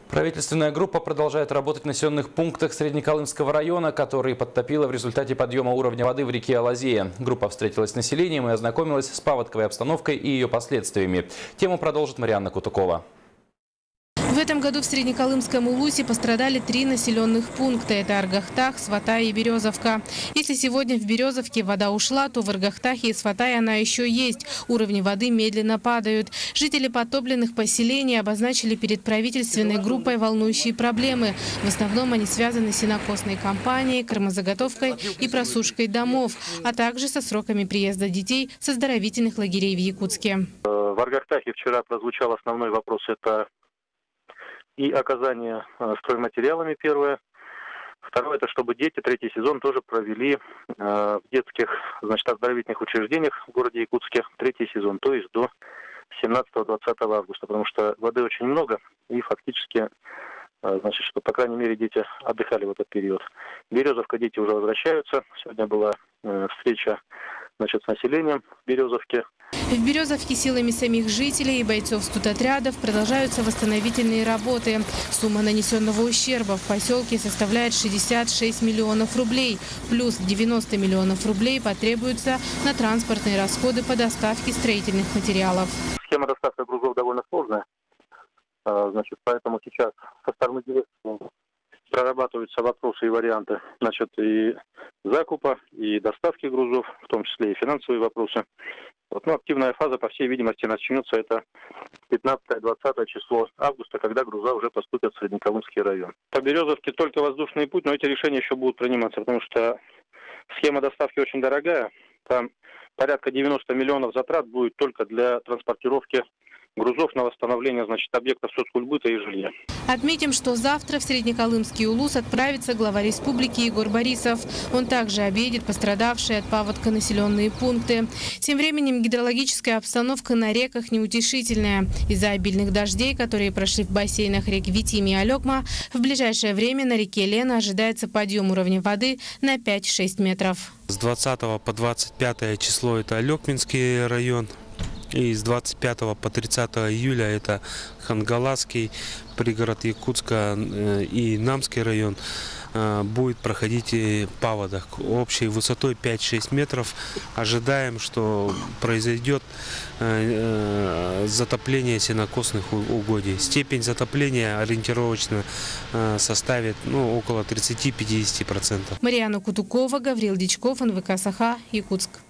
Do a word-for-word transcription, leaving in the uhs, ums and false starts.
Правительственная группа продолжает работать в населенных пунктах Среднеколымского района, которые подтопило в результате подъема уровня воды в реке Алазея. Группа встретилась с населением и ознакомилась с паводковой обстановкой и ее последствиями. Тему продолжит Марианна Кутукова. В этом году в Среднеколымском Улусе пострадали три населенных пункта. Это Аргахтах, Сватай и Березовка. Если сегодня в Березовке вода ушла, то в Аргахтахе и Сватае она еще есть. Уровни воды медленно падают. Жители подтопленных поселений обозначили перед правительственной группой волнующие проблемы. В основном они связаны с сенокосной кампанией, кормозаготовкой и просушкой домов, а также со сроками приезда детей с оздоровительных лагерей в Якутске. В Аргахтахе вчера прозвучал основной вопрос – это и оказание стройматериалами, первое. Второе, это чтобы дети третий сезон тоже провели э, в детских, значит, оздоровительных учреждениях в городе Якутске третий сезон, то есть до семнадцатого-двадцатого августа, потому что воды очень много и фактически, э, значит, что, по крайней мере, дети отдыхали в этот период. Березовка, дети уже возвращаются. Сегодня была э, встреча, значит, с населением в Березовке. В Березовке силами самих жителей и бойцов студотрядов продолжаются восстановительные работы. Сумма нанесенного ущерба в поселке составляет шестьдесят шесть миллионов рублей. Плюс девяносто миллионов рублей потребуется на транспортные расходы по доставке строительных материалов. Схема доставки грузов довольно сложная. Значит, поэтому сейчас со стороны дирекции прорабатываются вопросы и варианты, значит, и закупа, и доставки грузов, в том числе и финансовые вопросы. Вот, ну, активная фаза, по всей видимости, начнется это пятнадцатое-двадцатое число августа, когда груза уже поступят в Среднеколымский район. По Березовке только воздушный путь, но эти решения еще будут приниматься, потому что схема доставки очень дорогая. Там порядка девяноста миллионов затрат будет только для транспортировки грузов на восстановление, значит, объектов соцкультбыта и жилья. Отметим, что завтра в Среднеколымский Улус отправится глава республики Егор Борисов. Он также объедет пострадавшие от паводка населенные пункты. Тем временем гидрологическая обстановка на реках неутешительная. Из-за обильных дождей, которые прошли в бассейнах рек Витими и Алекма, в ближайшее время на реке Лена ожидается подъем уровня воды на пять-шесть метров. С двадцатого по двадцать пятое число это Алекминский район. И с двадцать пятого по тридцатое июля это Хангаласский, пригород Якутска и Намский район будет проходить паводок общей высотой пять-шесть метров. Ожидаем, что произойдет затопление сенокосных угодий. Степень затопления ориентировочно составит ну, около тридцати-пятидесяти процентов. Марианна Кутукова, Гаврил Дичков, эн вэ ка Саха, Якутск.